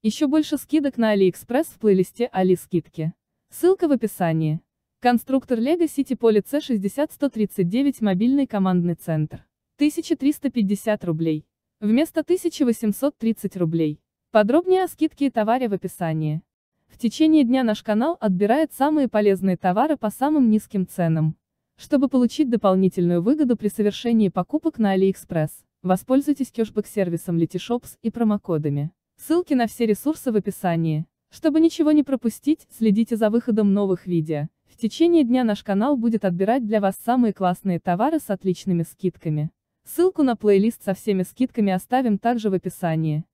Еще больше скидок на AliExpress в плейлисте Али скидки. Ссылка в описании. Конструктор Lego City Poly C60139 мобильный командный центр. 1350 рублей. Вместо 1830 рублей. Подробнее о скидке и товаре в описании. В течение дня наш канал отбирает самые полезные товары по самым низким ценам. Чтобы получить дополнительную выгоду при совершении покупок на AliExpress, воспользуйтесь кэшбэк-сервисом Letyshops и промокодами. Ссылки на все ресурсы в описании. Чтобы ничего не пропустить, следите за выходом новых видео. В течение дня наш канал будет отбирать для вас самые классные товары с отличными скидками. Ссылку на плейлист со всеми скидками оставим также в описании.